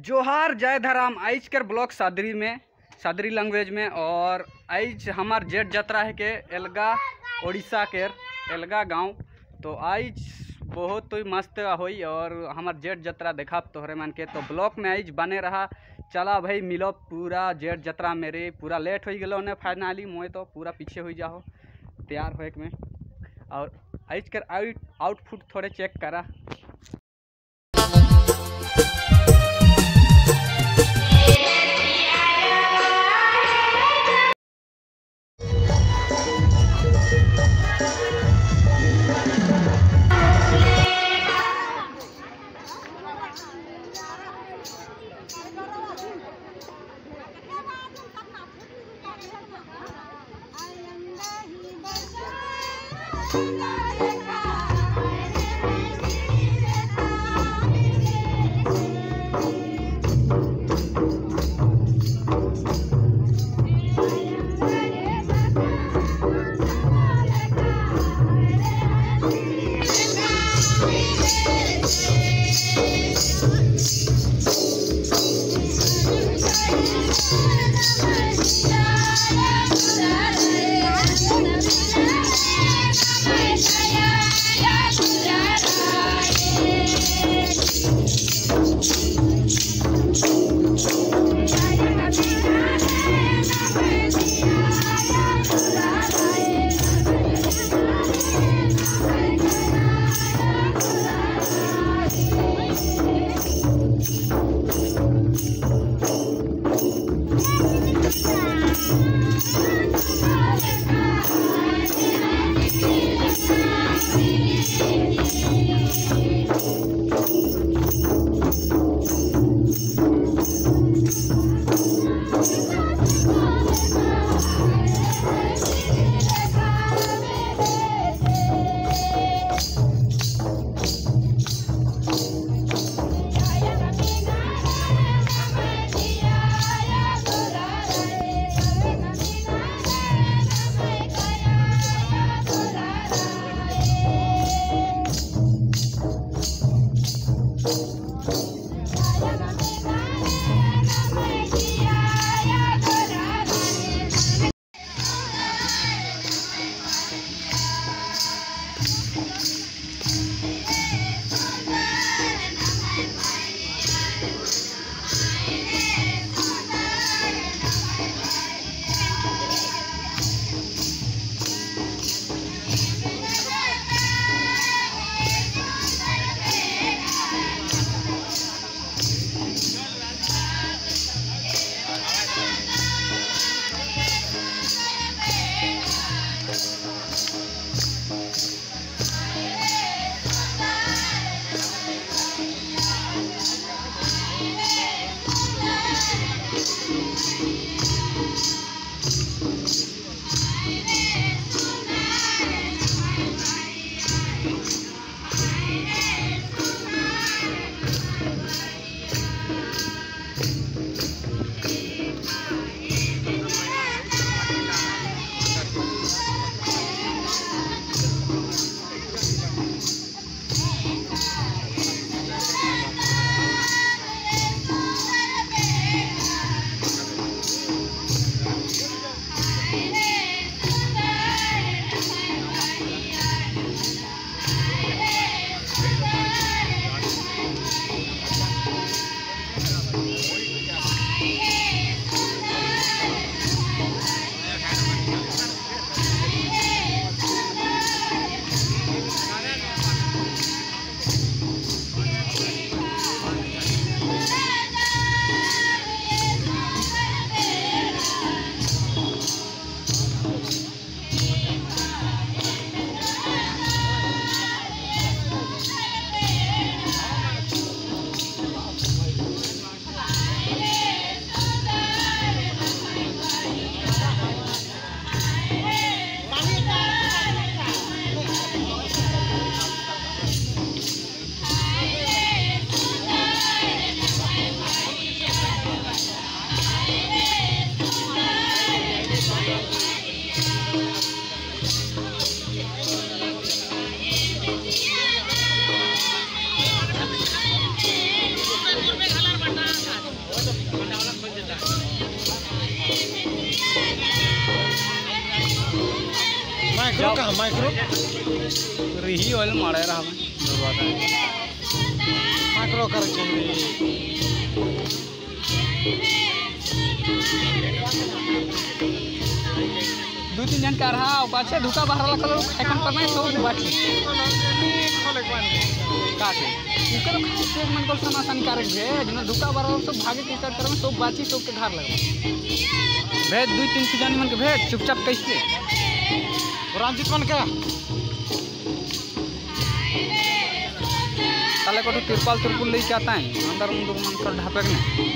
जोहार जय धराम आइज कर ब्लॉक सादरी लैंग्वेज में। और आइज हमार जेठ जतरा है के एलगा उड़ीसा के एलगा गांव। तो आइज बहुत ही मस्त होई और हमार जेठ जतरा देखा तोहरे मन के। तो ब्लॉक में आइज बने रहा। चला भाई मिलो पूरा जेठ जतरा मेरे पूरा लेट हो गलो ने फाइनली मोए तो पूरा पीछे हो जाओ तैयार होए में। और आइज कर आउटफुट थोड़े चेक करा। माइक्रो रही ऑयल मारे रहा माइक्रो कर दो तीन जन का रहा बाछे धुका बाहर कलर एखन करना है तो बाछे काटे इकर खाते मन को समाधान कारक है जन धुका बाहर सब भागे के कर में सब बाछी सब के घर लगा भेज दो तीन जानी मन के भेज चुपचाप कैसे रंजित मन का ताले को तिरपाल तिरपुल ले जाता है अंदर मुंदर मन कर ढापे में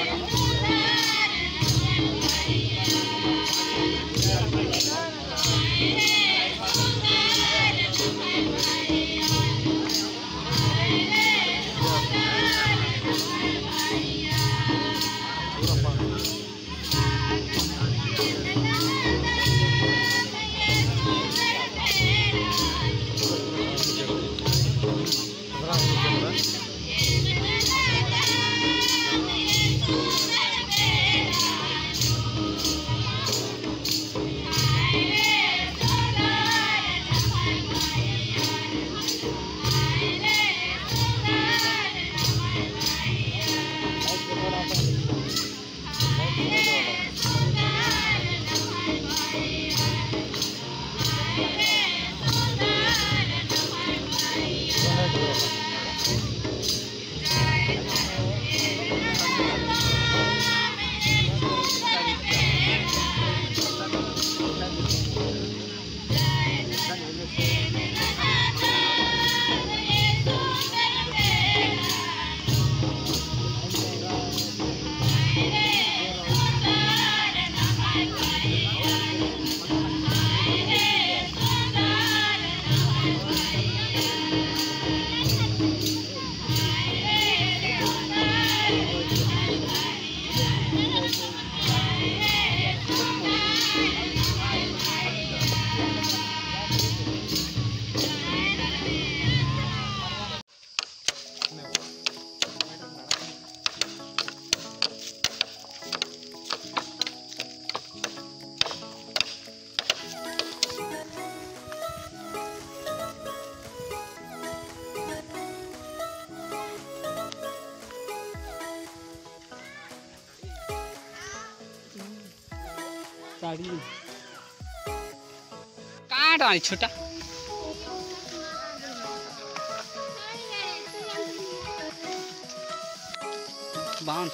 साड़ी कहाँ डाली छोटा बांध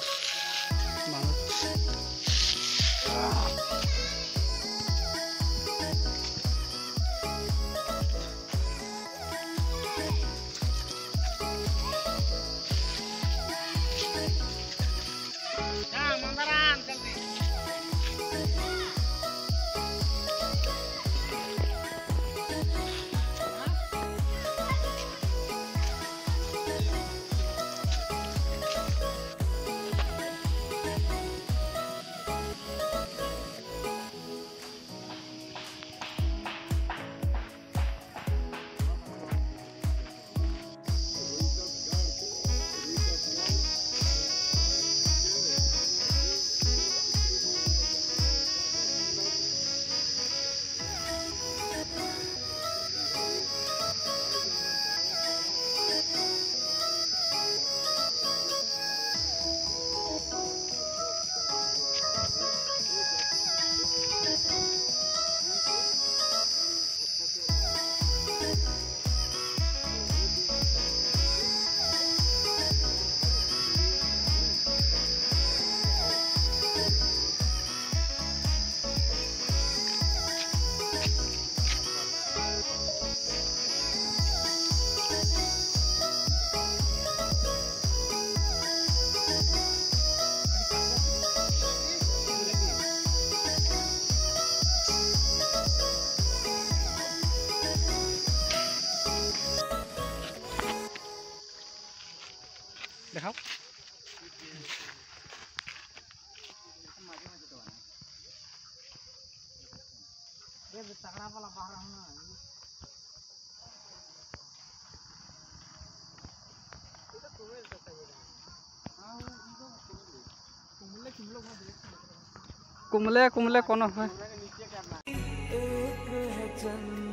दिखाओ तगड़ा वाला बाहर होना कुमले कुमले कौन है चंद